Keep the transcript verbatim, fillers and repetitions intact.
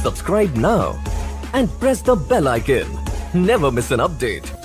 Subscribe now and press the bell icon. Never miss an update.